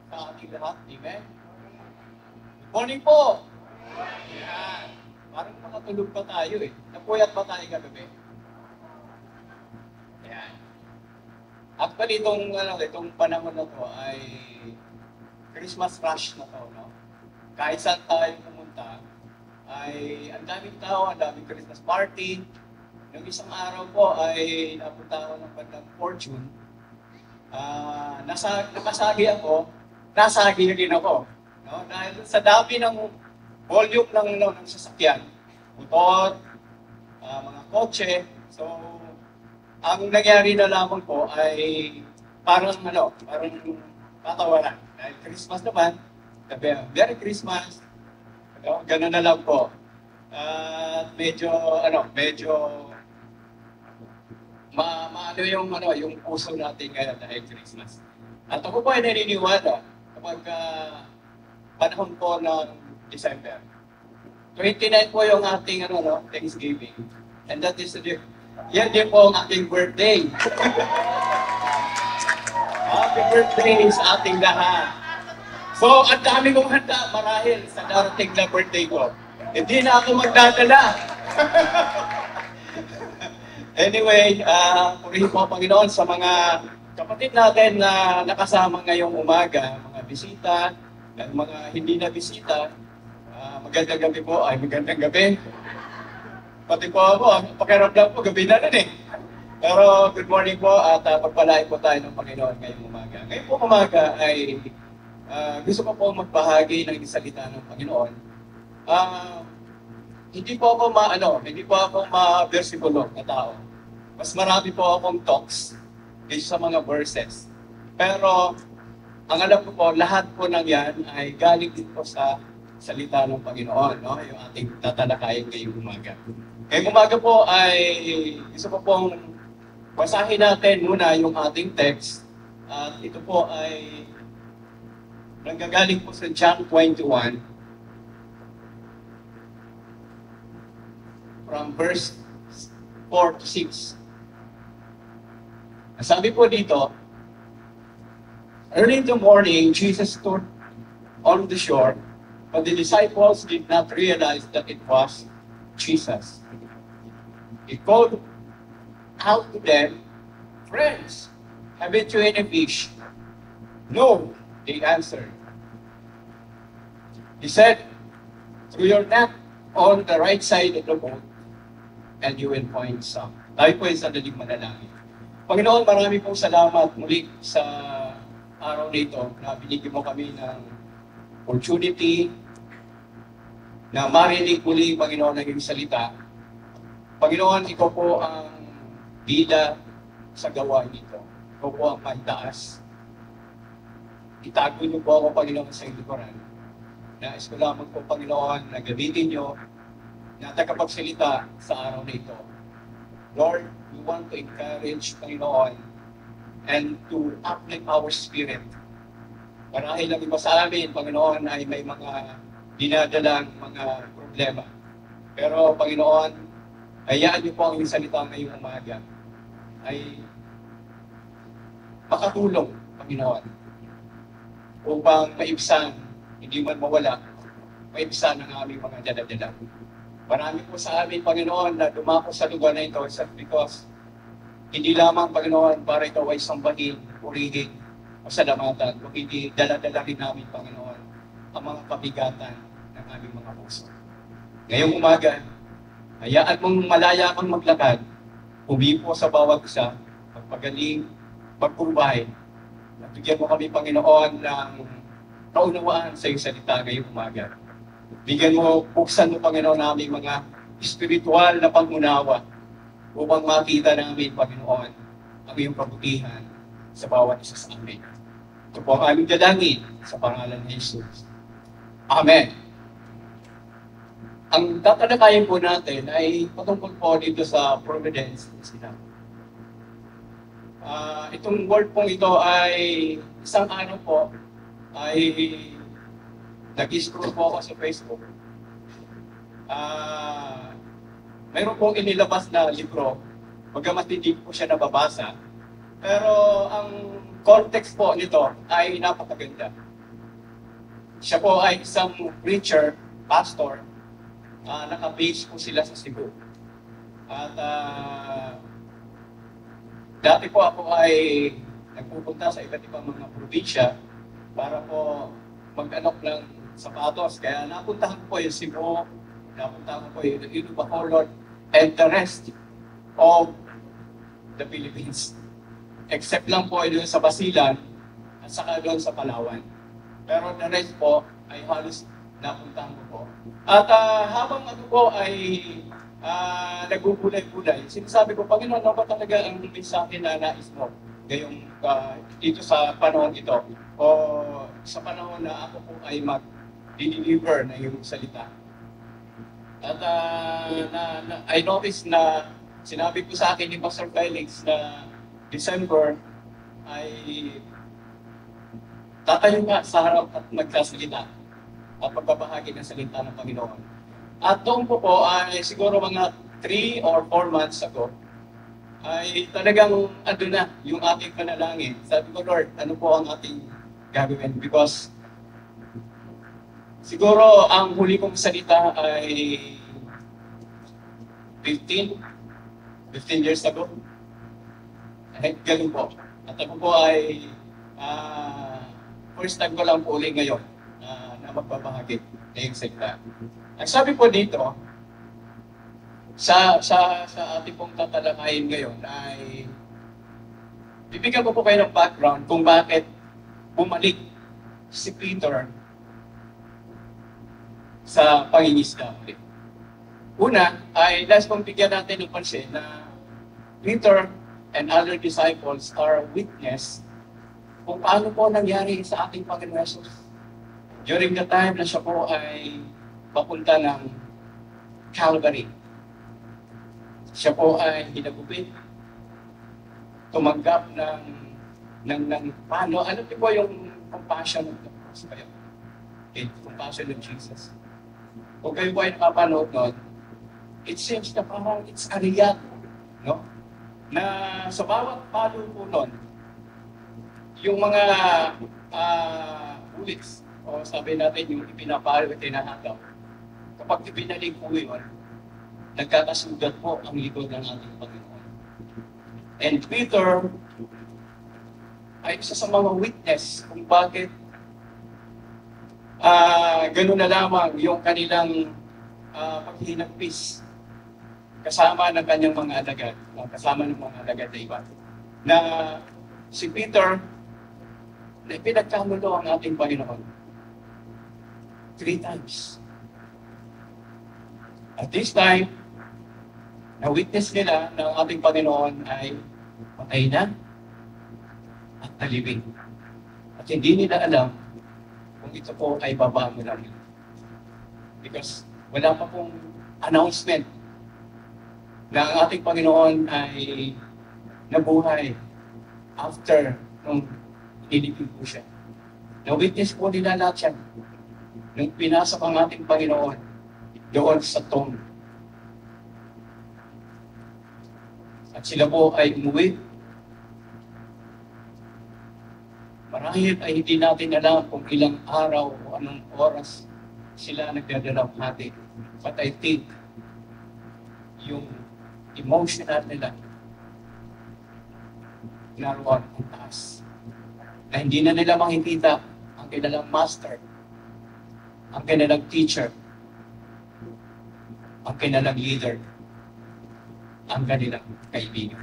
sa ating lahat. Amen? Good morning po! Yan. Parang makatulog pa tayo eh. Napuyat pa tayo kagabi. Yan. Actually, itong panahon na to ay Christmas rush na to, no? Kahit saan tayo pumunta, ay ang daming tao, ang daming Christmas party. Yung isang araw po ay napunta ako ng bandang Fortune. Nakasagi ako, nasagi rin ako. No? Dahil sa dami ng volume ng sasakyan, motor, mga kotse. So, ang nangyari na lamang po ay parang patawaran. Dahil Christmas naman, Merry Christmas. Ganun na lang po. Medyo yung puso natin ngayon dahil Christmas. At ako po ay naniniwala kapag panahon po ng December. 29 po yung ating Thanksgiving. And that is yan din po ang ating birthday. Happy birthday sa ating lahat. So, ang dami kong handa marahil sa darating na birthday ko. Hindi na ako magdadala. Anyway, purihin po Panginoon sa mga kapatid natin na nakasama ngayong umaga, mga bisita, at mga hindi na bisita. Magandang gabi po, magandang gabi. Pati po ako, pakiramdam po, gabi na rin eh. Pero good morning po at pagpalain po tayo ng Panginoon ngayong umaga. Ngayong po umaga ay gusto ko po magbahagi ng salita ng Panginoon. Hindi po ako ma-versikulo na tao. Mas marami po akong talks kaysa sa mga verses. Pero ang alam ko po, lahat po ng yan ay galing din po sa salita ng Panginoon, no? Yung ating tatalakayin ngayong umaga. Ngayong umaga po ay gusto ko pong basahin natin muna yung ating text. At ito po ay nanggagaling po sa John 21 from verse 4 to 6. Sabi po dito, early in the morning, Jesus stood on the shore, but the disciples did not realize that it was Jesus. He called out to them, "Friends, haven't you any fish?" "No," they answered. He said, "Throw your net on the right side of the boat, and you will find some." Tayo po ay sandaling manalangin. Panginoon, marami pong salamat muli sa araw na ito na binigyan mo kami ng opportunity na marinig muli, Panginoon, ng iyong salita. Panginoon, ikaw po ang bida sa gawain nito. Ikaw po ang pantaas. Itago niyo po ako, Panginoon, sa iyong likuran. Nais ko lamang po, Panginoon, na gamitin niyo na tagapagsalita sa araw na ito. Lord, we want to encourage, Panginoon, and to uplift our spirit. Marahil ang iba sa amin, Panginoon, ay may mga dinadalang mga problema. Pero, Panginoon, hayaan niyo po ang inyong salita ngayong umaga ay makatulong, Panginoon, upang maibsan, hindi man mawala, maibsan ang aming mga dala-dala. Marami po sa amin, Panginoon, na dumako sa lugar na ito because hindi lamang, Panginoon, para ito ay sambahin, purihin, o salamatan, kung hindi dala-dala rin namin, Panginoon, ang mga kabigatan ng aming mga puso. Ngayong umaga, hayaan mong malaya kang maglakad, umipo sa bawat isa, magpagaling, magpurbay, at bigyan mo kami, Panginoon, ng kaunawaan sa iyong salita ngayong umaga. Bigyan mo, buksan mo, Panginoon, namin mga espiritual na pangunawa upang makita namin, Panginoon, ang iyong kabutihan sa bawat isa sa amin. Ito po ang aming dalangin sa pangalan ni Jesus. Amen. Ang tatalakayin po natin ay patungkol po dito sa providence. Itong word pong ito ay isang araw po ay nag-scroll po ako sa Facebook. Mayroon pong inilabas na libro, bagamat hindi po siya nababasa. Pero ang context po nito ay napakaganda. Siya po ay isang preacher, pastor, naka-base po sila sa Cebu. At dati po ako ay nagpupunta sa iba't ibang mga probinsya para po mag-anok ng sapatos. Kaya napuntahan ko po yung Cebu, napuntahan ko po yung Bacolod, and the rest of the Philippines. Except lang po doon sa Basilan at saka doon sa Palawan. Pero the rest po ay halos napuntahan ko po. At habang ano po ay nagbubulay-bulay, sinasabi ko, Panginoon, ano ba talaga ang mensahe na nais mo ngayong dito sa panahon ito? O sa panahon na ako po ay mag-deliver na yung salita. At I noticed na sinabi ko sa akin ni Pastor Felix na December ay tatayo nga sa harap at magsasalita at pagbabahagi ng salita ng Panginoon. At doon po ay siguro mga 3 or 4 months ago, ay talagang ano na yung ating panalangin. Sabi ko, Lord, ano po ang ating gagawin? Because siguro ang huli kong salita ay 15 years ago. Ay, ganun po. At ako po ay first time ko lang po ulit ngayon na magbabahagi na yung salita. Ang sabi po dito, sa ating pong tatalakayin ngayon ay bibigyan ko po kayo ng background kung bakit bumalik si Peter sa pangingisda ulit. Una ay last pong bigyan natin ng pansin na Peter and other disciples are witness kung paano po nangyari sa ating Panginoon Jesus. During the time na siya po ay papunta ng Calvary. Siya po ay hinagupit, tumanggap ng paano, ano po yung compassion of the cross kayo? Okay, compassion of Jesus. Kung kayo po ay nakapanood nun, it seems na parang it's a real, no? Na sa bawat palo po nun, yung mga bullets, o sabi natin yung ipinapalo at tinahataw, kapag ibinaling po yun, nagkakasugat po ang likod ng ating Panginoon. And Peter ay isa sa mga witness kung bakit ganun na lamang yung kanilang paghinagpis kasama ng kanyang mga alagad, kasama ng mga alagad na iba. Na si Peter, na ipinagkamulo ang ating Panginoon 3 times. At this time, na-witness nila na ang ating Panginoon ay patay na at nalibing. At hindi nila alam kung ito po ay babangon lang. Because wala pa pong announcement na ang ating Panginoon ay nabuhay after nung nilibing po siya. Na-witness po nila lahat yan. Nung pinasok ang ating Panginoon doon sa tomb. At sila po ay umuwi. Marahil ay hindi natin alam kung ilang araw o anong oras sila nagdadalamhati. But I think yung emotional nila naroon ang taas. Na hindi na nila makikita ang kanilang master, ang kanilang teacher, ang kanilang leader, ang kanilang kaibigan.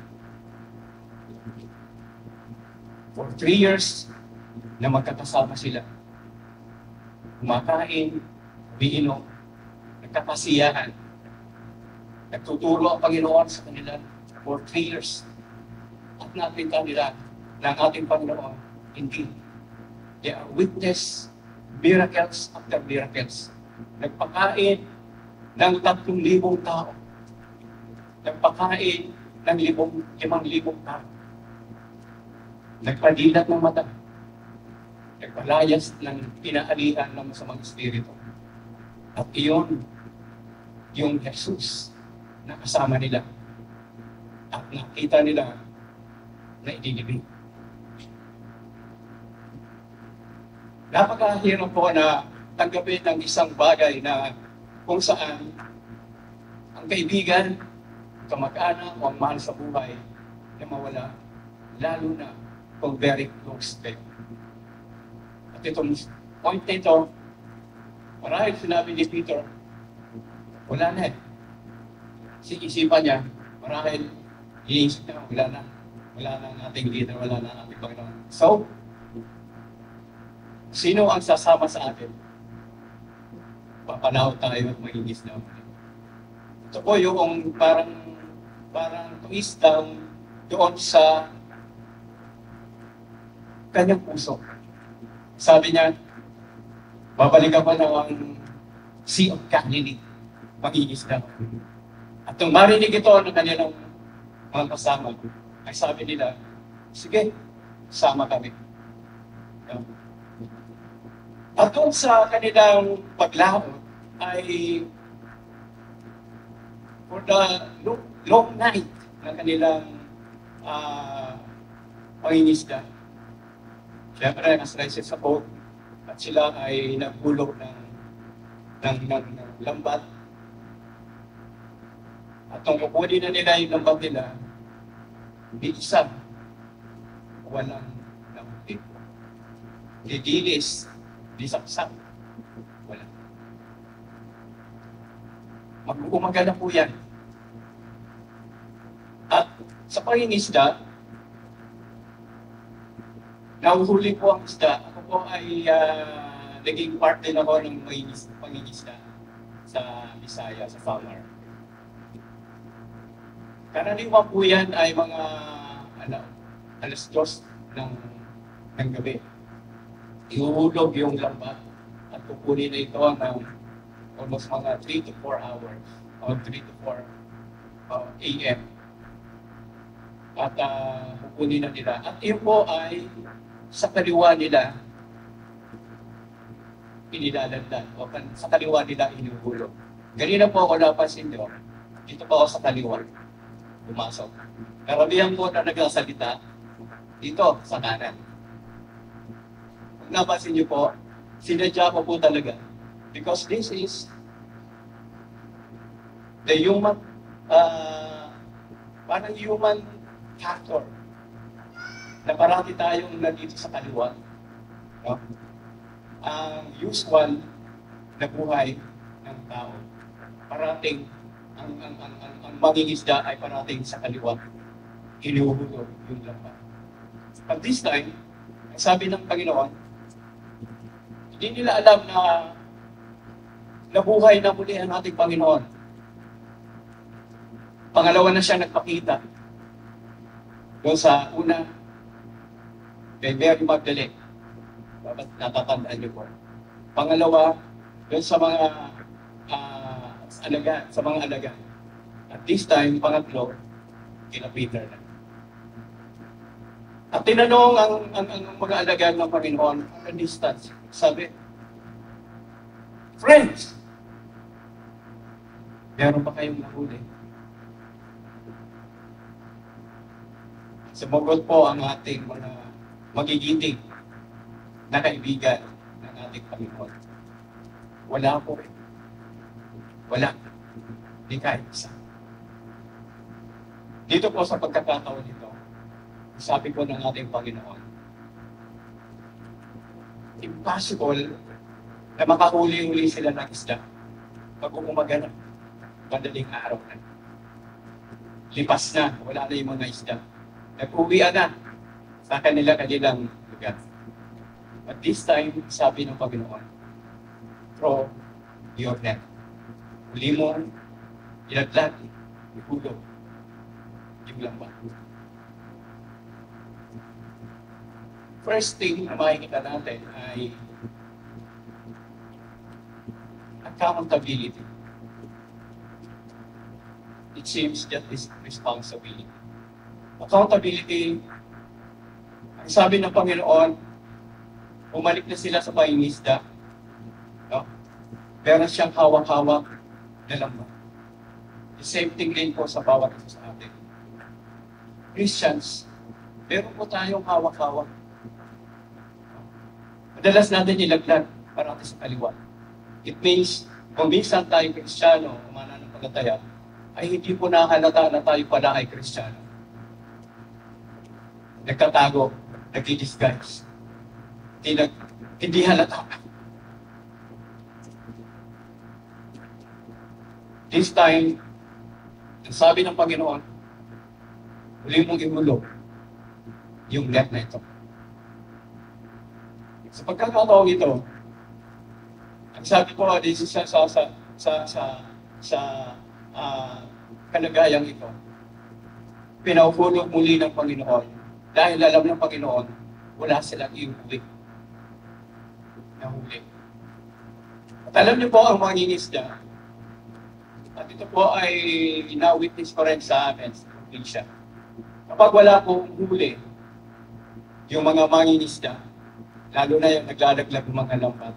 For 3 years na magkakasama sila, kumakain, umiinom, nagkakasiyahan, nagtuturo ang Panginoon sa kanila for 3 years. At nakita nila na ang ating Panginoon, hindi. They are witness miracles after miracles. Nagpakain ng 3,000 tao. Nagpakain ng 5,000 tao. Nagpadilat ng mata. Nagpalayas ng pinaalihan ng masamang espiritu. At iyon, yung Jesus na kasama nila. At nakita nila na idilibing. napakahirap po na tanggapin ng isang bagay na kung saan ang kaibigan, kamag-anak o ang mahal sa buhay na mawala, lalo na kung very close kayo. At itong point nito, marahil sinabi ni Peter, wala na eh. Isipan niya, marahil iniisip niya, wala na ang ating leader, wala na ang ating Panginoon. So, sino ang sasama sa atin? Papanaw tayo at magigis na. Ito po yung parang twist lang doon sa kanyang puso. Sabi niya, babalikan pa ng Sea of Galilee, magigis na. At nung marinig ito ng kanilang mga kasama, ay sabi nila, sige, sama kami. At doon sa kanilang paglaot ay for the long night ng kanilang pangingisda. Siyempre, nasraisin sa boat at sila ay naghulog ng lambat. At nung kukunin na nila yung lambat nila, di isa, walang nabuti. Di dilis, di saksak, wala. Mag-uumaga na po yan. At sa pangingisda, nahuhuli po ang isda. Ako po ay naging part din ako ng pangingisda sa Bisaya, sa farmer. Karaniwan po yan ay mga alas 2 ng gabi. Ihuhulog yung lambat at kukunin na ito ng almost mga 3 to 4 hours or 3 to 4 a.m. At kukunin na nila. At yun po ay sa kaliwa nila inilalandan o sa kaliwa nila inuhulog. Ganina po ako napansin nyo, dito po ako sa kaliwa, pumasok. Karamihan po na nagsasalita dito sa kanan. Kung napansin nyo po, sinadya ko po talaga. Because this is the human, parang human factor na parati tayong nandito sa kaliwa. No? Ang usual na buhay ng tao, parating, ang mangingisda ay parating sa kaliwa. Hinuhulog yung lambat. At this time, ang sabi ng Panginoon, hindi nila alam na nabuhay na muli ang ating Panginoon. Pangalawa na siya nagpakita. Doon sa una, kay Mary Magdalene. Natatandaan niyo po. Pangalawa, doon sa mga alaga. At this time, pangatlo, kina Peter na. At tinanong ang mga alagad ng Panginoon ang distance. Sabi, friends, meron pa kayong nahuli? Sumagot po ang ating mga magigiting na kaibigan ng ating Panginoon. Wala po. Wala. Hindi kahit isa. Dito po sa pagkakataon nito, sabi po ng ating Panginoon, impossible na makahuli-huli sila ng isda pag umaga na, madaling araw na. Lipas na, wala na yung mga isda. Nag-uwian na sa kanilang lugar. But this time, sabi ng Panginoon, throw your net. Huli mo, ilaglag, ihulog, yung lambat. First thing na makikita natin ay accountability. It seems that is responsibility. Accountability, ang sabi ng Panginoon, umalik na sila sa pangingisda. No? Meron siyang hawak-hawak na lambat. The same thing din po sa bawat isa sa atin. Christians, meron po tayong hawak-hawak. madalas natin ilaglag parati sa kaliwa. It means, kung minsan tayo Kristiyano, mananampalataya, ay hindi po nakahalata na tayo pala ay Kristiyano. Nagkatago, nag-disguise. Hindi halata. This time, ang sabi ng Panginoon, huli mong ihulog yung net na ito. Sa pagkakataong ito, ang sabi ko, this is sa kalagayang ito, pinauhulog muli ng Panginoon dahil alam ng Panginoon, wala silang iuwi. Nahuli. At alam niyo po ang mga ngingisda, at ito po ay ina-witness ko rin sa amin, sa probinsya. Kapag wala pong huli, yung mga mangingisda, lalo na yung naglalaglag ng mga lambat.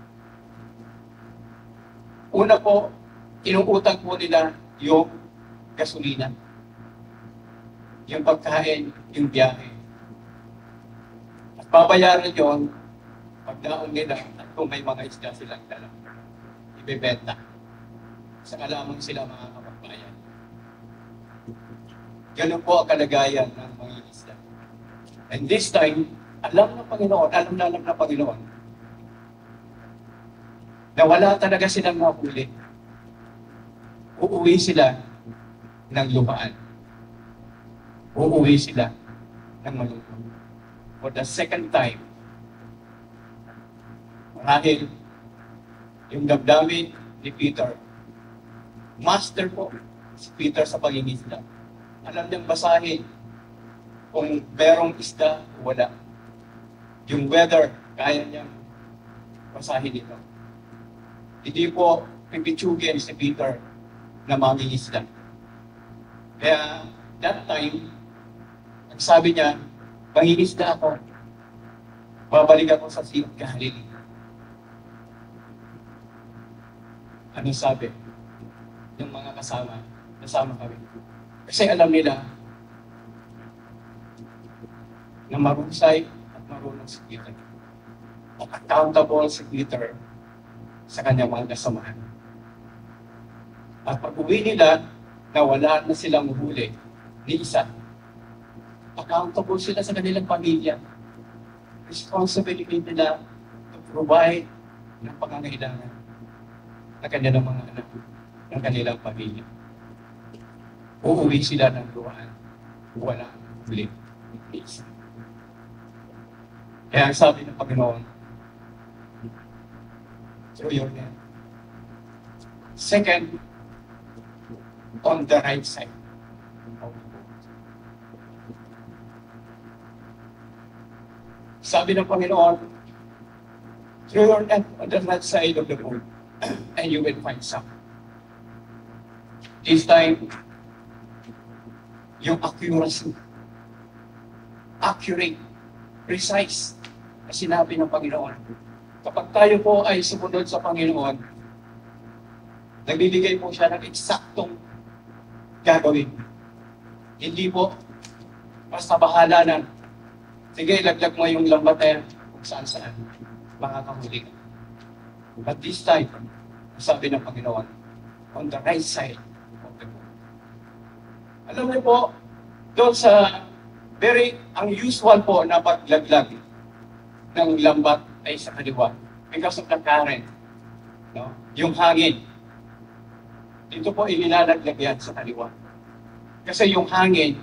Una po, inuutang po nila yung gasolina, yung pagkain, yung biyahe. At babayaran yon pagdaon nila at kung may mga isda silang dala, ibebenta. Saka lamang sila makakapagbayan. Ganun po ang kalagayan ng mga isda. And this time, alam ng Panginoon, na wala talaga silang mahuli. Uuwi sila ng lupaan. Uuwi sila ng malupang. For the second time, marahil yung damdamin ni Peter, master po si Peter sa pangingisda. Alam niyang basahin kung merong isda o wala. Yung weather, kaya niyang basahin ito. Hindi po pipitsugin si Peter na mangingisda. Kaya that time, ang sabi niya, mangingisda ako. Babalik ako sa Sea of Galilee. Ano sabi? Yung mga kasama kami. Kasi alam nila na marusay at marunong si Peter. At accountable si Peter sa kanyang mga kasamahan. At pag-uwi nila na wala na silang huli ni isa, accountable sila sa kanilang pamilya. Responsibility nila to provide ng pangangailangan ng kanilang mga anak, ng kanilang pamilya. Uuwi sila ng luhaan. Walang huli ni isa. Kaya ang sabi ng Panginoon, through your net. Second, on the right side of the boat. Sabi ng Panginoon, through your net on the right side of the boat, and you will find some. This time, yung accuracy, accurate, precise, na sinabi ng Panginoon. Kapag tayo po ay sumunod sa Panginoon, nagbibigay po siya ng eksaktong gagawin. Hindi po, basta bahala na. Sige, ilaglag mo yung lambat na yan kung saan-saan. Makakahuli ka. But this time, sabi ng Panginoon, on the right side of the boat. Alam niyo po, doon sa ang usual po na paglaglag ng lambat ay sa kaliwa because of the current. No? Yung hangin. Dito po inilalaglag yan sa kaliwa. Kasi yung hangin,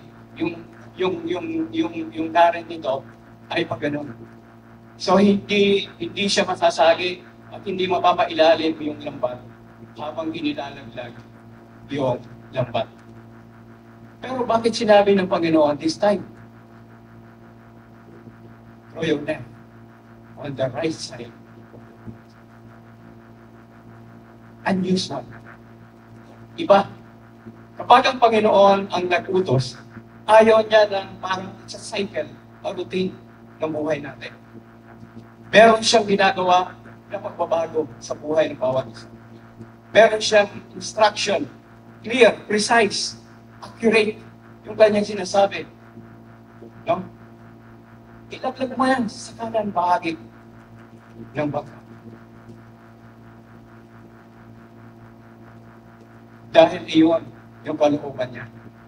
yung current nito ay pag ganun. So hindi siya masasagi at hindi mapapailalim yung lambat habang inilalaglag yung lambat. Pero bakit sinabi ng Panginoon this time? Throw your net on the right side. Unusual. Iba. Kapag ang Panginoon ang nag-utos, ayaw niya ng parang sa cycle o routine ng buhay natin. Meron siyang ginagawa na pagbabago sa buhay ng bawat isa. Meron siyang instruction, clear, precise, accurate, yung kanyang sinasabi. No? Ilaglag mo yan sa kanan bahagi. ng baka. Dahil iyon yung kalooban niya.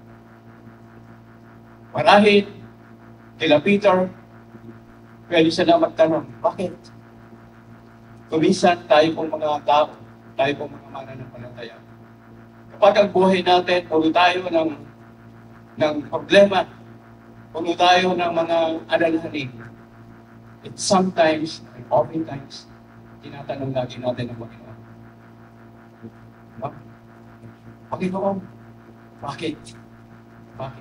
Marahil, kila Peter, pwede sila magtanong, bakit? Kuminsan tayo pong mga tao, tayo pong mga mananampalataya. Kapag ang buhay natin, puno tayo ng problema, puno tayo ng mga alalahanin, it sometimes, and oftentimes, tinatanong lagi natin ang Panginoon. Panginoon, bakit? Bakit?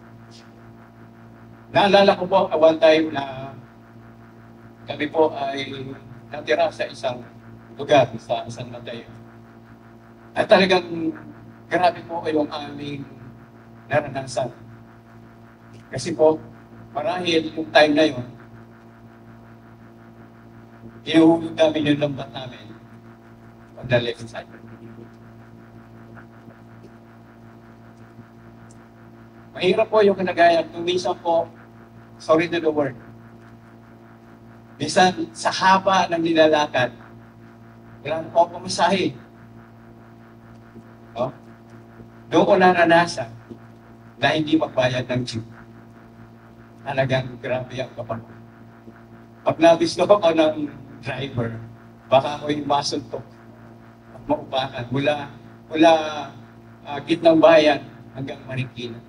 Naalala ko po one time na kami po ay natira sa isang lugar sa San Mateo. At talagang grabe po yung aming naranasan. Kasi po, marahil yung time na yun, inuhulog namin yung lambat namin on the left side. Mahirap po yung kinagaya. Minsan po, sorry to the word, minsan sa haba ng nilalakad, kailangan po ako masahe. No? Doon ko naranasan na hindi magbayad ng jeep. Talagang grabe ang kapag. Pag nabisto ko ng driver, baka ako yung masuntok at maupakan mula gitnang bayan hanggang Marikina.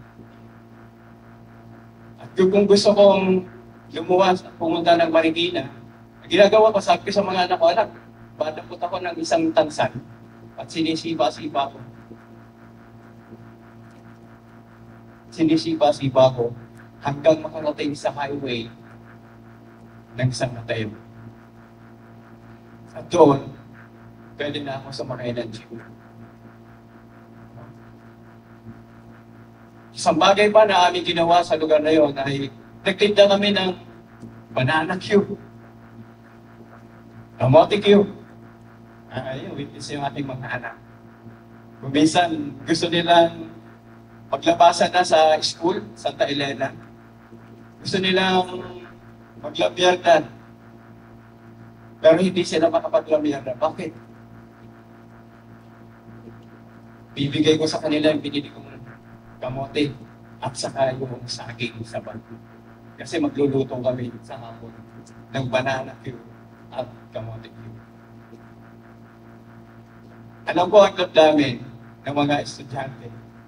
At kung gusto kong lumuwas at pumunta ng Marikina, ginagawa ko, sabi ko sa mga anak ko, anak, badapot ako ng isang tansan at sinisipa-sipa ko. Sinisipa-sipa ko hanggang makarating sa highway ng San Mateo. At doon, pwede na ako sumakay ng jeep. Isang bagay pa na aming ginawa sa lugar na yon ay nagtinda kami ng banana cue, kamote cue. Ayun, witness yung ating mga anak. Kung minsan gusto nilang maglabasan na sa school, Santa Elena, gusto nilang maglamyardan, pero hindi sila makapaglamyardan. Bakit? Bibigay ko sa kanila yung binili kong kamote at saka yung saging sa bangko. Kasi magluluto kami sa hapon ng banana cue at kamote cue. Alam ko ang namin ng mga estudyante.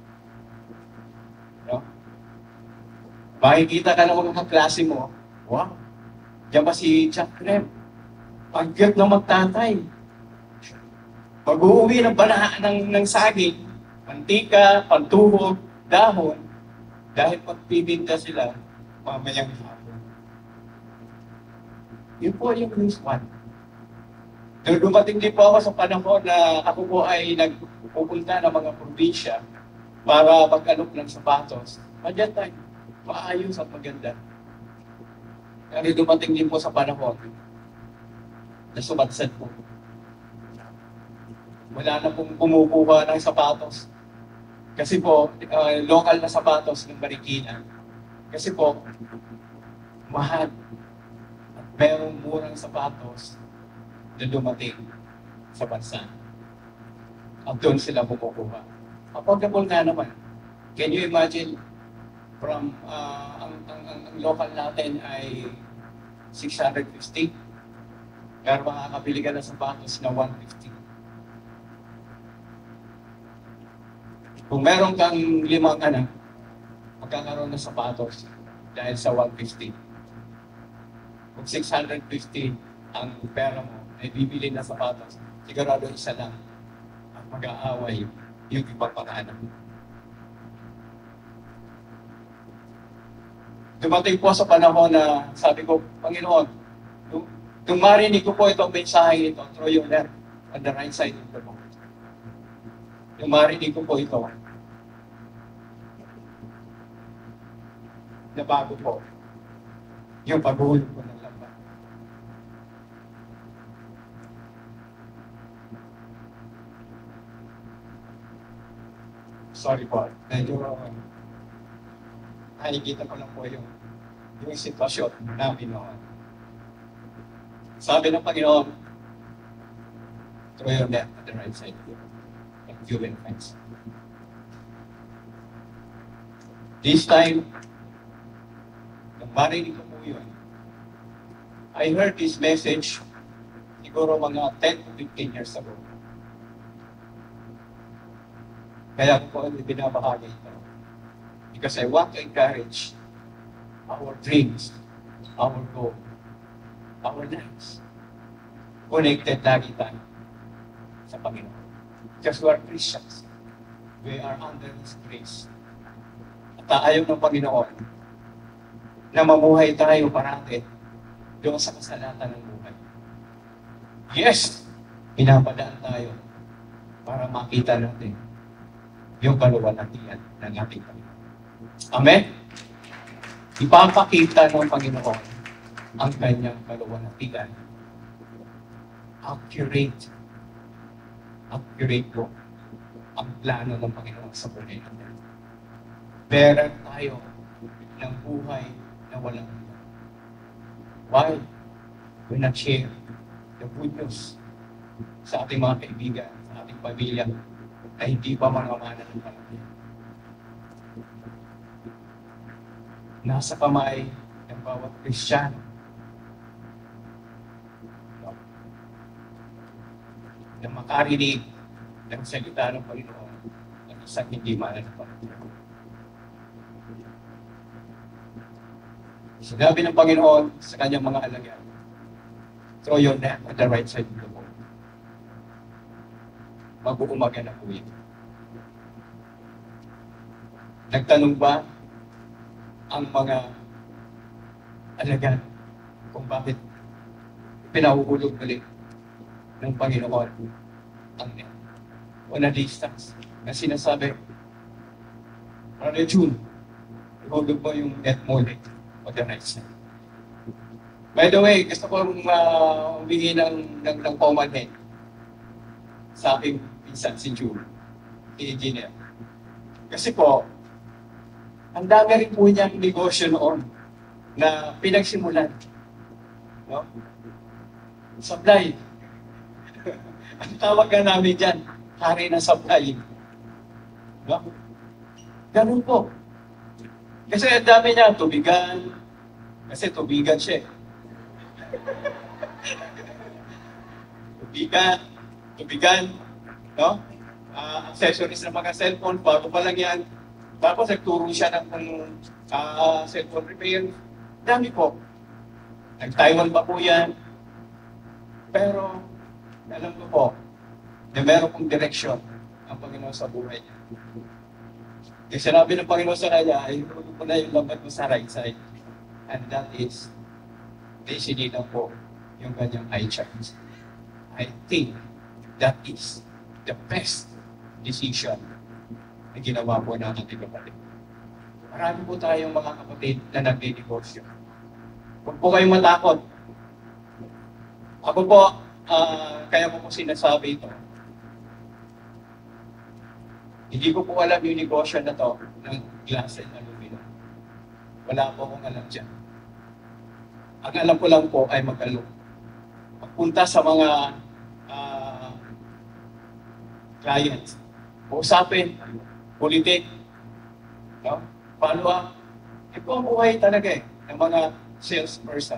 No? Makikita ka ng mga kaklase mo, wow, diyan ba si Jack Creme? Ang cute ng magtatay. Pag-uwi ng saging, mantika, pantuhog, dahon, dahil pagpibinta sila, mamayang hapon. Yun po yung news one. Nung dumating din po ako sa panahon na ako po ay nagpupunta ng mga probinsya para mag-alok ng sapatos, madyan tayo, maayos at maganda. Kaya dumating din po sa panahon na sumadsad po. Wala na pong kumukuha ng sapatos. Kasi po, local na sapatos ng Marikina. Kasi po, mahal. At merong murang sapatos na dumating sa bansa. At doon sila kumukuha. Affordable nga naman. Can you imagine, from ang local natin ay 650, pero makakabili ka ng sapatos na 150. Kung meron kang 5 anak, magkakaroon ng sapatos dahil sa 150. Kung 650 ang pera mo ay bibili na sapatos, sigurado isa lang ang mag-aaway yung ibang mga anak. Dumating po sa panahon na sabi ko, Panginoon, nung marinig ko po itong mensahe ito, through your left on the right side of the boat. Yung marinig ko po ito, na bago po, yung paghuhulog ko ng lambat. Sorry po, medyo nakikita ko lang po yung sitwasyon namin noon. Sabi ng Panginoon, throw your net at the right side and you will find some. This time, nung marinig ko po yun, I heard this message siguro mga 10 to 15 years ago. Kaya ko po binabahagi ito. Because I want to encourage our dreams, our goal, our lives. Connected lagi tayo sa Panginoon. Because we are Christians. We are under His grace. At ayaw ng Panginoon na mamuhay tayo parati doon sa kasalatan ng buhay. Yes, pinapadaan tayo para makita natin yung kaluwalhatian ng ating Panginoon. Amen? Ipapakita ng Panginoon ang kanyang kaluwalhatian. Accurate po ang plano ng Panginoon sa buhay natin. Meron tayo ng buhay na walang hanggan. Why? We not share the good news sa ating mga kaibigan, sa ating pamilya, na hindi pa mangamana ng pamilya. Nasa kamay ng bawat Kristiyano na makarinig ng salita ng Panginoon at isang hindi mana ng pamilya. Sinabi ng Panginoon sa kanyang mga alagad, throw your net at the right side of the boat. Mag-uumaga na po ito. Nagtanong ba ang mga alagad kung bakit pinahuhulog ulit ng Panginoon ang net? O na distance na sinasabi, Brother June, ihulog mo yung net mo ulit o the right side. By the way, gusto ko humingi ng paumanhin sa aking pinsan si June, engineer. Kasi po, ang dami rin po niyang negosyo noon na pinagsimulan. No? Supply. Ang tawag ka namin dyan, hari ng supply. No? Ganun po. Kasi ang dami niya, tubigan. Kasi tubigan siya. Tubigan, no? Accessories ng mga cellphone, bago pa lang yan. Tapos nagturo siya ng cellphone repair. Dami po. Nag-Taiwan pa po yan. Pero, alam ko po, na meron pong direksyon ang Panginoon sa buhay niya. Kasi sinabi ng Panginoon sa kanya, ay hulog mo na yung lambat mo sa right side. And that is, destiny lang po yung kanyang eye chart. I think that is the best decision na ginawa po ng ating kapatid. Marami po tayong mga kapatid na nagdi-divorce. Huwag po kayong matakot. Ako po, kaya ko po sinasabi ito. Hindi ko po alam yung negosyo na to ng glass and aluminum. Wala po akong alam dyan. Ang alam ko lang po ay magpunta sa mga clients. Usapin, politik, no? Follow up. Ito ang buhay talaga ng mga salesperson.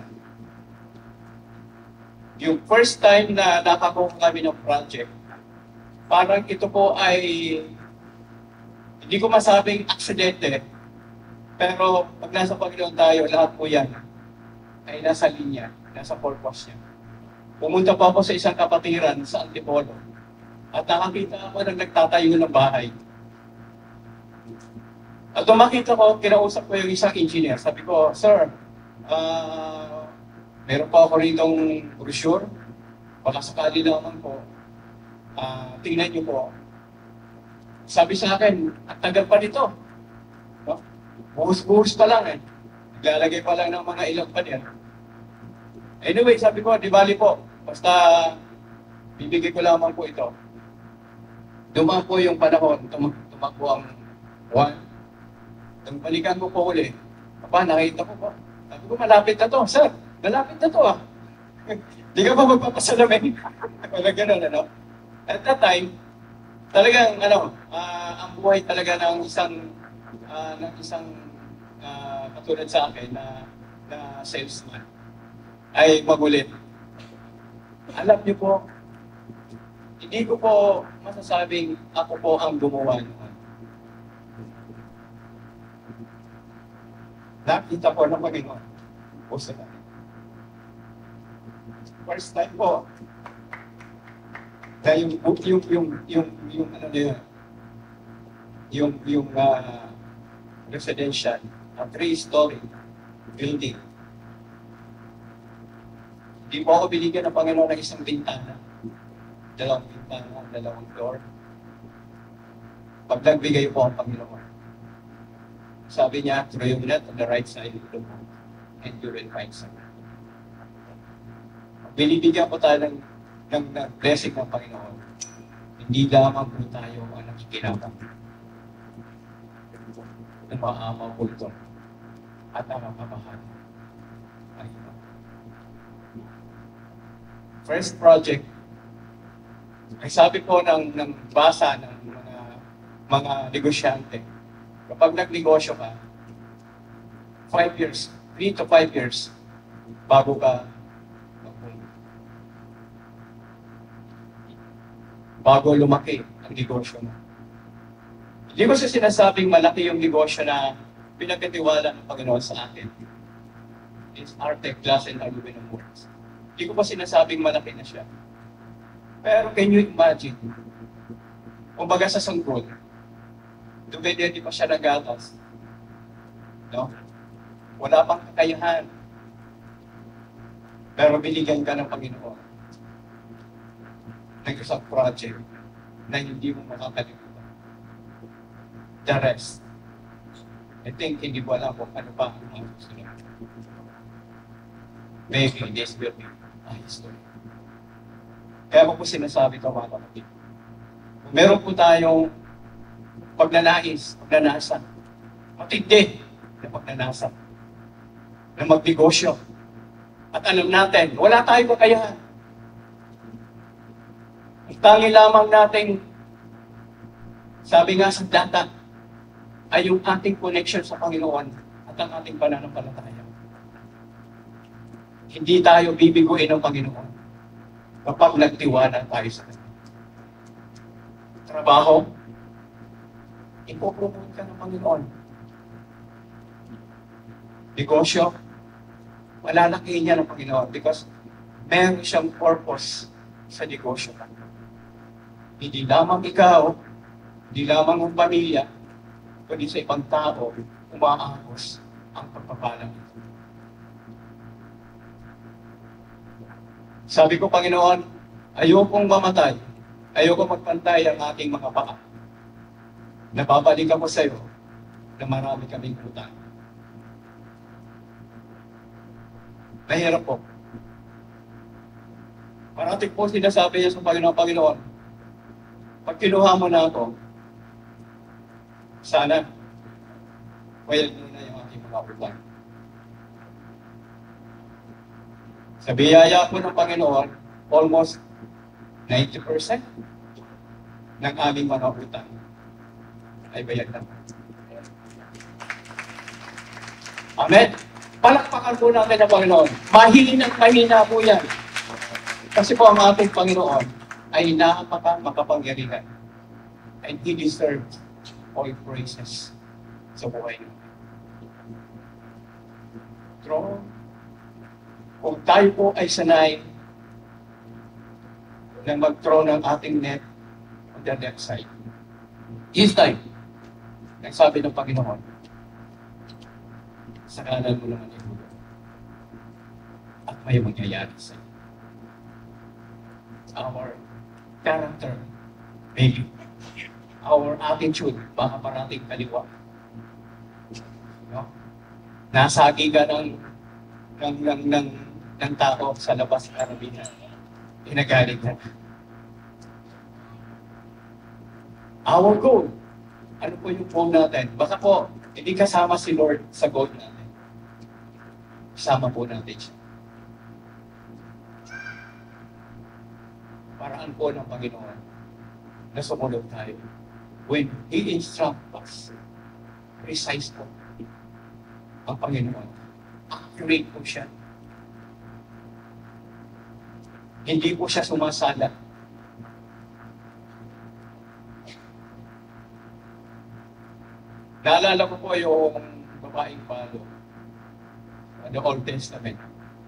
Yung first time na nakakuha kami ng project, parang ito po ay, hindi ko masabing aksidente, pero pag nasa Panginoon tayo, lahat po yan ay nasa linya, nasa purpose niya. Pumunta pa ako sa isang kapatiran sa Antipolo at nakakita ako ng nagtatayo ng bahay. At makita ko, kinausap ko yung isang engineer. Sabi ko, Sir, meron pa ako ritong brochure. Baka sakali naman po. Tingnan niyo po. Sabi sa akin, at tagal pa nito. No? Buhos-buhos pa lang eh. Naglalagay pa lang ng mga ilang pa niyan. Anyway, sabi ko, di bali po. Basta, bibigay ko lamang po ito. Dumaan po yung panahon, tumakbo ang buwan. Nung balikan ko po uli, nakita ko po. Sabi ko, malapit na to. Sir, malapit na to ah. Di ka ba magpapasalamin? Wala ganun, ano? At that time, talagang, ang buhay talaga ng isang katulad sa akin na salesman ay magulit. Alam niyo po, hindi ko po masasabing ako po ang gumawa noon. Nakita po ng Panginoon po sa akin. First time po, na yung ano na yun, yung residential, a 3-story building. Hindi po ako binigyan ng Panginoon ng isang bintana. Dalawang bintana, dalawang door. Pag nagbigay po ang Panginoon, sabi niya, throw your net on the right side of the boat, and you will find something. Binibigyan po tayo ng blessing ng Panginoon. Hindi lamang po tayo ang nakikinabang ng maamaw po ito at ang mapamahal. First project, ay sabi po ng basa ng mga negosyante, kapag nagnegosyo ka, 5 years, 3 to 5 years, bago ka bago lumaki ang negosyo mo. Hindi ko siya sinasabing malaki yung negosyo na pinagkatiwala ng Panginoon sa akin. It's Artec Glass and Aluminum Works. Hindi ko pa sinasabing malaki na siya. Pero can you imagine, kumbaga sa sanggol, dumededi pa siya ng gatas. No? Wala pang kakayahan. Pero binigyan ka ng Panginoon ng isang project na hindi mo makakalimutan. The rest, I think hindi ko alam kung ano pa ang mga susunod. Maybe this will be a history. Kaya ko po sinasabi ito mga kapatid. Kung meron po tayong pagnanasa, matindi na pagnanasa, na magnegosyo, at alam natin, wala tayong kakayahan. Ang tangi lamang natin, sabi nga sa data, ay yung ating connection sa Panginoon at ang ating pananampalataya. Hindi tayo bibiguin ng Panginoon kapag nagtiwala tayo sa Kanya. Trabaho, ipopromote ka ng Panginoon. Negosyo, malalaki niya ng Panginoon because meron siyang purpose sa negosyo. Hindi lamang ikaw, hindi lamang ang pamilya, kundi sa ibang tao, umaangos ang pagpapalang ito. Sabi ko, Panginoon, ayokong mamatay, ayokong magpantay ang aking mga paa. Nababalik ako sa iyo na marami kaming utang. Mahirap po. Parating po sinasabi niya sa Panginoon, pag kinuha mo na ako, sana, bayad mo na yung aking mga utang. Sa biyaya po ng Panginoon, almost 90% ng aming mga utang ay bayad na. Amen? Palakpakan po natin ang Panginoon. Mahina po yan. Kasi po ang ating Panginoon ay makapangyarihan. And He deserves all praises sa buhay niyo. True. Kung tayo po ay sanay na mag-throw ng ating net on the left side, this time, nagsabi ng Panginoon, sa kanan mo naman ito. At may mangyayari sa iyo. Our character, maybe. Our attitude, baka parating kaliwa. No? Nasagi ka ng tao sa labas ng karamihan. Inagalit ka. Our goal, ano po yung goal natin? Baka po, hindi kasama si Lord sa goal natin. Kasama po natin siya. paraan po ng Panginoon na sumunod tayo. When He instructs us, precise po ang Panginoon. Accurate po siya. Hindi po siya sumasala. Naalala ko po yung babaeng palo, the Old Testament.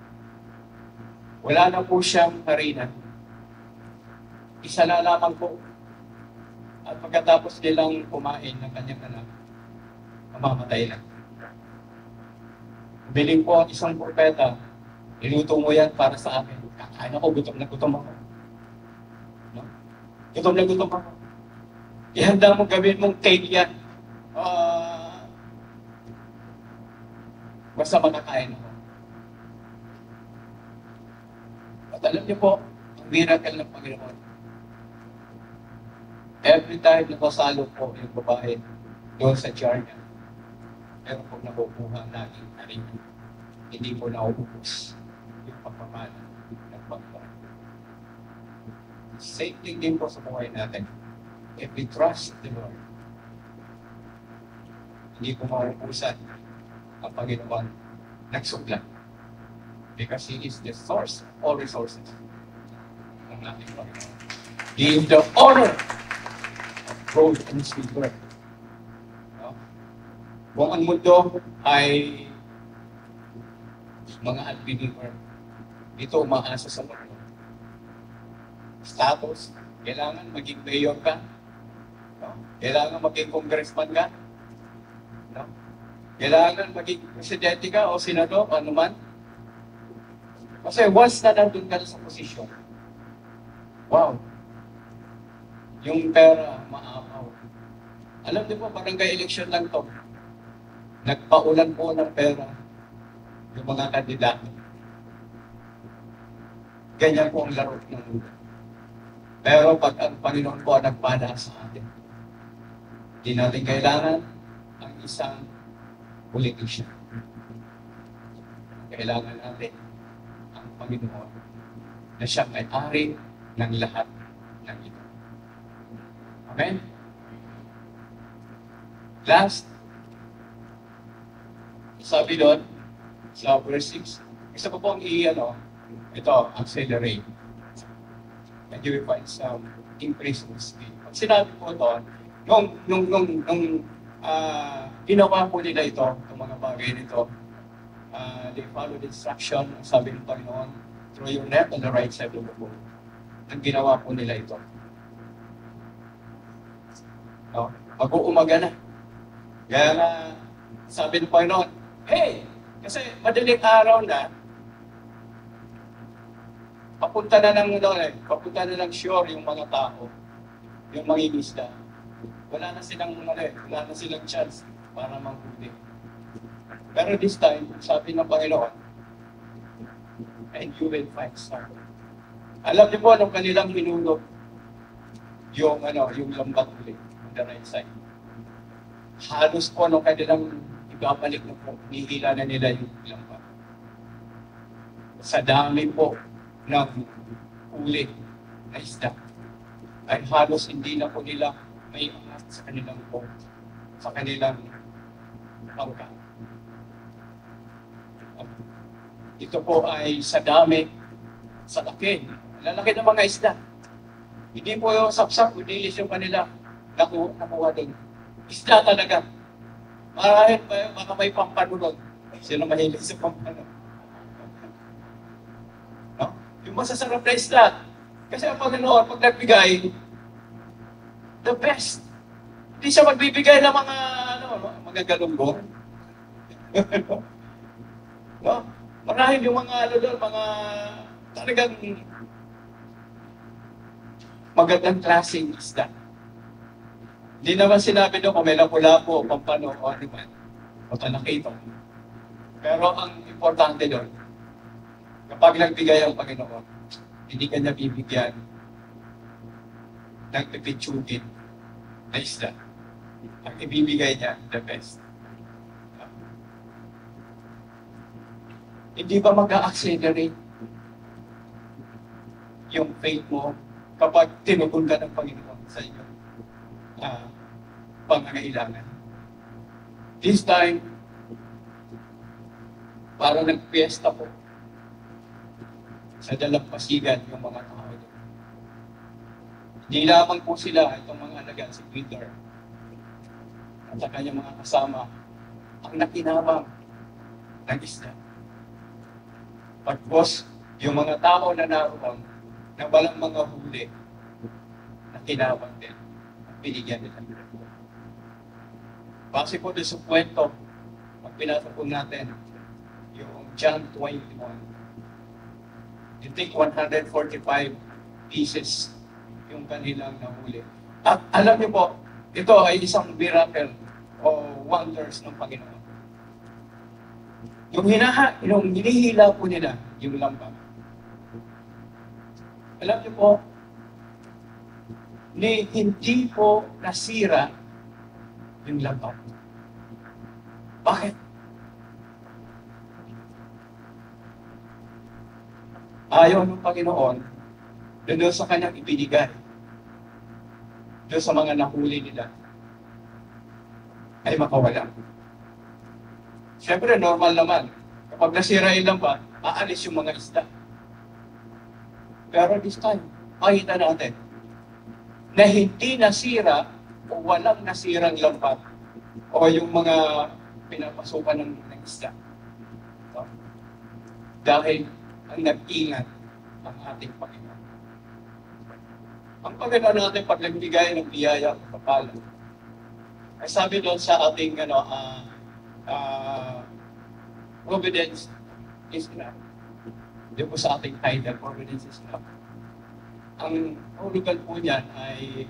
Wala na po siyang harina. Isa na lamang po. At pagkatapos nilang kumain ng kanyang anak, mamamatay lang. Biling po ang isang propeta, iluto mo yan para sa akin. Kakain ako, gutom na gutom ako. No? Gutom na gutom ako. Ihanda mo, gawin mong cake yan. Basta makakain ako. At alam niyo po, ang miracle ng Panginoon. Every time nakasalo po yung babae doon sa jar niya, meron po nakukuha lagi na rin. Hindi po naubos yung pagpapala ng pagpapala. Same thing din po sa buhay natin. If we trust the Lord, hindi po mauubusan ang Panginoon nagsuglan. Because He is the source of all resources ng ating Panginoon. He is the owner of gold and silver. No? Kung ang mundo ay mga unbeliever, ito umaasa sa mundo. Status, kailangan maging mayor ka. No? Kailangan maging congressman ka. No? Kailangan maging presidente ka o senador, ano man. Kasi once na nandun ka sa posisyon, wow, yung pera, maapaw. Alam niyo po, barangay election lang to. Nagpaulan po ng pera yung mga kandidato. Ganyan po ang laro ng mundo. Pero pag ang Panginoon po nagpala sa atin, hindi natin kailangan ang isang politician. Kailangan natin ang Panginoon na siyang may-ari ng lahat ng ito. Amen? Last, sabi doon, sa verse 6, isa pa pong ito, accelerate. And you will find some increase in speed. Pag sinabi po doon, nung ginawa po nila ito, itong mga bagay nito, they follow the instruction, ang sabi ng Panginoon, throw your net on the right side of the boat. Ang ginawa po nila ito. No? Mag-uumaga na. Kaya nga, sabi ng Panginoon, hey! Kasi madaling araw na, papunta na ng shore yung mga tao, yung mangingisda. Wala na silang chance para manghuli. Pero this time, sabi ng Panginoon, and you will find some. Alam niyo po, nung kanilang hinulog, yung lambat ulit, on the right side. Halos po nung kanilang ibabalik na po, nihila na nila yung lambat. Sa dami po ng huli na isda, ay halos hindi na po nila may angat sa kanilang boat, sa kanilang bangka. Ito po ay sa dami, sa laki, lalaki ng mga isda. Hindi po yung sapsap, udilis yung kanila, nakuha din. Isda talaga. Marahil baka may pampanunod. Sino mahilig sa pampanunod? No? Yung masasarap na isda. Kasi ang Panginoon, pag nagbigay, the best. Hindi siya magbibigay ng mga galunggong. No? Marahil yung mga mga talagang magandang klaseng isda. Hindi naman sinabi doon kung may lapu-lapu, pampano, o ano man. O talaki ito. Pero ang importante doon, kapag nagbigay ang Panginoon, hindi ka niya bibigyan ng pipitsugin na isda. Ang ibibigay niya, the best. Hindi ba mag-a-accelerate yung faith mo kapag tinugon ka ng Panginoon sa inyong pangangailangan. This time, parang nagpiesta po sa dalampasigan yung mga tao doon. Hindi lamang po sila, itong mga alaga, si Peter at ang kanyang mga kasama, ang nakinabang ng isda. Pagkos, yung mga tao na naroon, na walang mga huli, nakinabang din. Binigyan nila. Base po doon sa kwento, pag pinasa po natin, yung John 21, you take 145 pieces yung kanilang nahuli. At alam niyo po, ito ay isang miracle o wonders ng Panginoon. Yung hinihila po nila, yung lambat. Alam niyo po, hindi po nasira yung lambat. Bakit? Ayaw ng Panginoon doon sa kanyang ibinigay, doon sa mga nahuli nila, ay makawala. Siyempre, normal naman. Kapag nasira yung lambat, aalis yung mga isda. Pero this time, makita natin na hindi nasira o walang nasirang lambat o yung mga pinapasukan ng isda. So, dahil ang nag-ingat ang ating Panginoon. Ang Panginoon natin pag nagbigay ng biyaya at kapala, ay sabi doon sa ating providence is enough. Di po sa ating title, providence is enough. Ang hulugan po niyan ay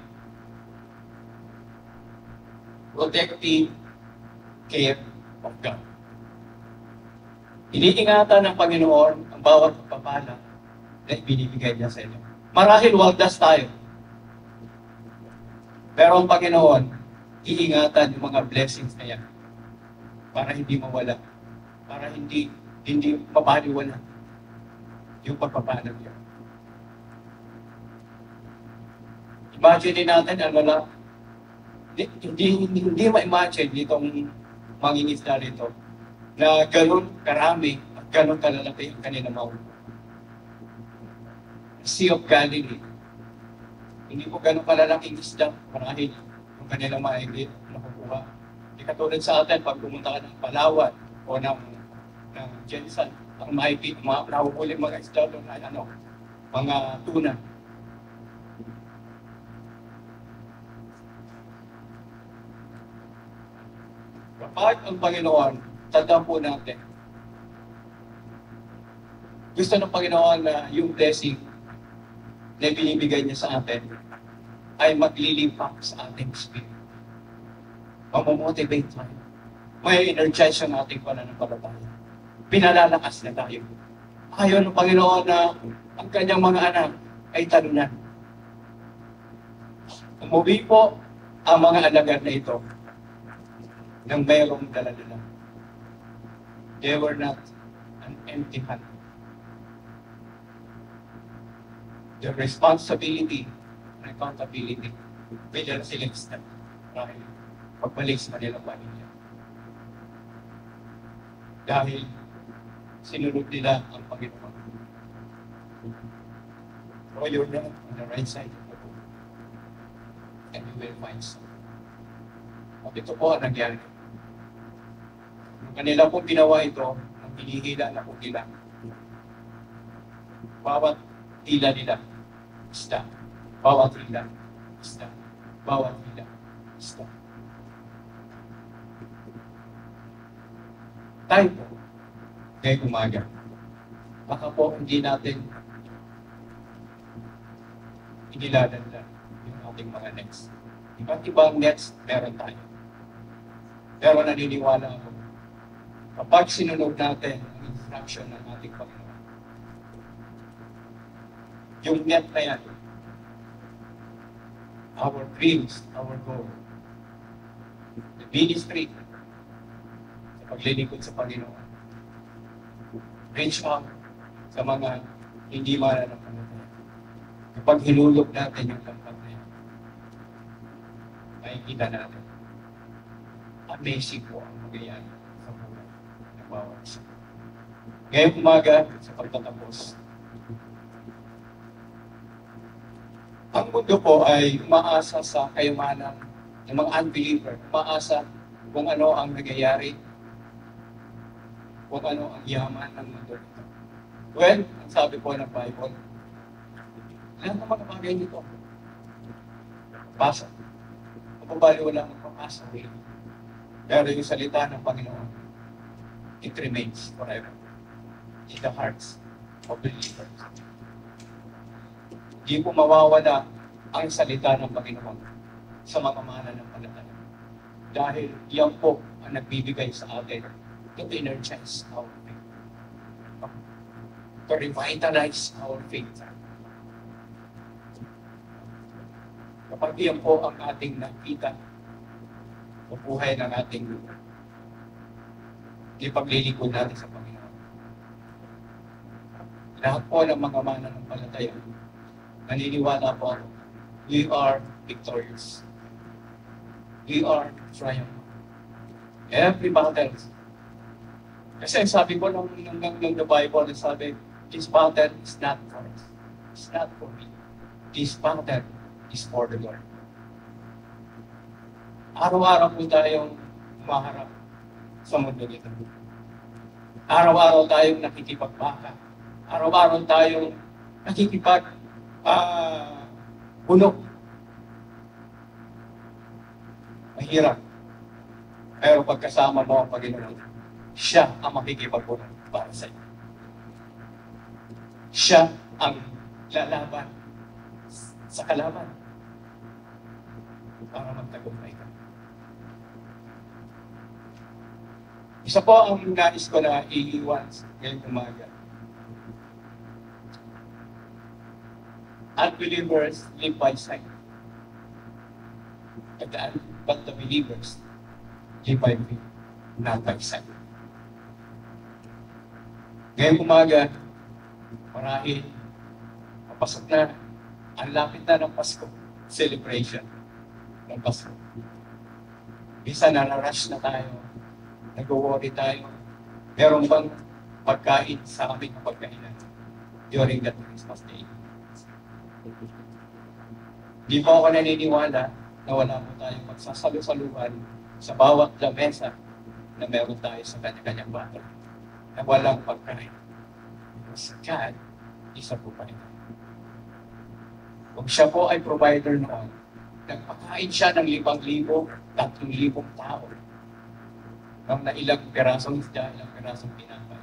protective care of God. Iniingatan ng Panginoon ang bawat pagpapala na ibinibigay niya sa inyo. Marahil waldas tayo. Pero ang Panginoon, iingatan yung mga blessings na yan para hindi mawala, para hindi mapaliwala yung pagpapala niya. Imagine natin, hindi ma-imagine itong mangingisda rito na gano'n karami at gano'n kalalaki ang kanilang mahuhuli. Sea of Galilee. Hindi po gano'n kalalaking isda, marahil yung kanilang maigit nakukuha. Hindi katulad sa atin, pag pumunta ka ng Palawan o ng Jensen, ang maigit, nahuhuli mga isda doon ay mga tuna. Kapag ang Panginoon, tandaan po natin, gusto ng Panginoon na yung blessing na binibigay niya sa atin ay maglilipak sa ating spirit. Mamomotivate tayo. May energize ang ating pananampalataya. Pinalalakas na tayo. Ayaw ng Panginoon na ang kanyang mga anak ay talunan. Umuwi po ang mga alagad na ito ng mayroong dala-dala. They were not an empty hand. The responsibility and accountability bigyan silang step dahil pagbalik sa kanilang pamilya. Dahil sinunod nila ang Panginoon. So you're not on the right side of the road and you will find some. At ito po ang nangyari. Nung kanila pong ginawa ito, nang hinihila na po nila. Bawat tila nila, isda. Bawat tila, isda. Bawat tila, isda. Tayo po, ngayong umaga, baka po hindi natin inilalanda yung ating mga nets. Iba't ibang nets meron tayo. Pero naniniwala ako, kapag sinunod natin ang instruction ng ating Panginoon, yung net na yan, our dreams, our goal, the ministry, sa paglilingkod sa Panginoon, reach out sa mga hindi mananampalataya. Kapag hinulog natin yung lambat na yun, makikita natin. Amazing po ang magyayari sa buhay ng bawat isa. Ngayong umaga, sa pagtatapos, ang mundo po ay umaasa sa kayamanan ng mga unbeliever. Umaasa kung ano ang nagyayari, kung ano ang yaman ng mundo nito. Well, ang sabi po ng Bible, lahat ng mga bagay nito, basa. Mapabaliwala ang pag-asa. Pero yung salita ng Panginoon, it remains forever in the hearts of believers. Hindi po mawawala ang salita ng Panginoon sa mga mananampalataya. Dahil yan po ang nagbibigay sa atin to energize our faith. To revitalize our faith. Kapag yan po ang ating nakita sa buhay ng ating ipaglilingkod natin sa Panginoon. Lahat po ng mga mananampalataya, naniniwala po ako, we are victorious. We are triumphant. Every battle. Kasi sabi ko ng the Bible, sabi, this battle is not for us. It's not for me. This battle is for the Lord. Araw-araw po tayong umaharap sa mundo nito. Araw-araw tayong nakikipagbaka. Araw-araw tayong bulok. Mahirap. Pero pagkasama mo ang Panginoon, siya ang makikipagbulok para sa iyo. Siya ang lalaban sa kalaban para magtagumpay ka. Isa po ang nais ko na iiwan ngayong umaga. Unbelievers live by sight. But the believers live by faith, not by sight. Ngayong umaga, marahil papasok na, ang lapit na ng Pasko, celebration ng Pasko. Bisa na-rush na tayo, nag-worry tayo, meron bang pagkain sa aming pagkainan during that Christmas day? Di po ako naniniwala na wala po tayong magsasalu-saluhan sa bawat lamesa na meron tayo sa kanya-kanyang bato na walang pagkain. Because God is a provider. Kung siya po ay provider noon, nagpakain siya ng 5,000, 3,000 tao ng na ilang pirasong isda, ilang pirasong tinapay.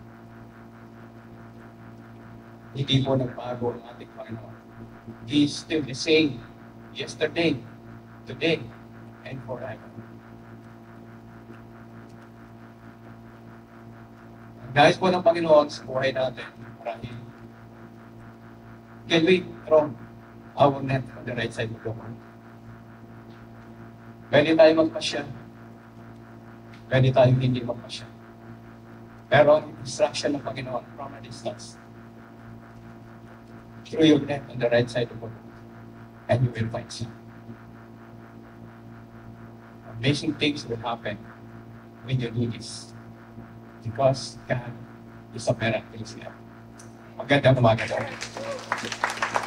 Hindi po nagbago ang ating Panginoon. He is still the same yesterday, today, and forever. Ang nais po ng Panginoon sa buhay natin, marahil, can we throw our net on the right side of the world? Pwede tayo magpasya. Pwede tayo hindi magpasya. Pero ang instruction ng Panginoon from a distance, throw your net on the right side of the world, and you will find some. Amazing things will happen when you do this. Because God is a miraculous God. Magandang umaga.